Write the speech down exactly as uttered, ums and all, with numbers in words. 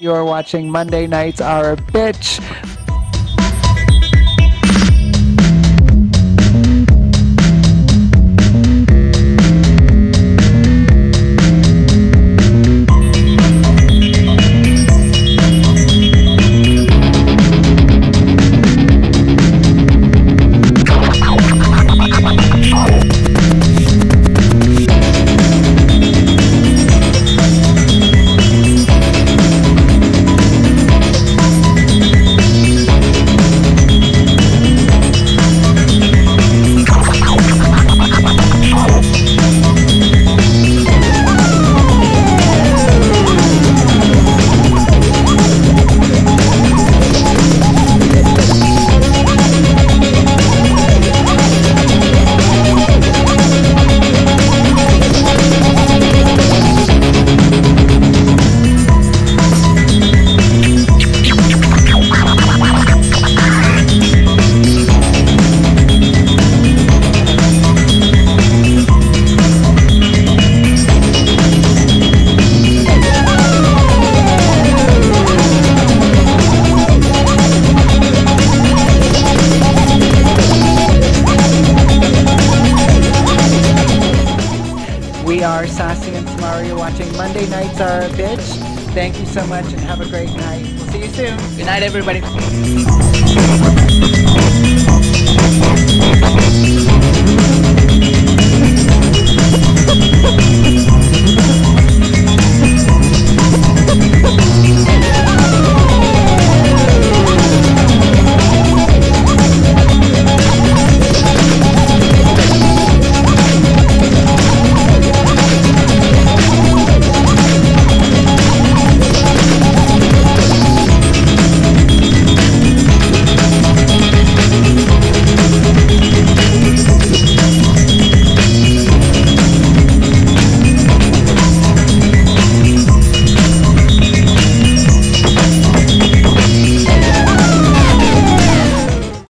You're watching Monday Nights Are a Bitch. We are Sassy and Tamara. You're watching Monday Nights Are a Bitch. Thank you so much and have a great night. We'll see you soon. Good night, everybody.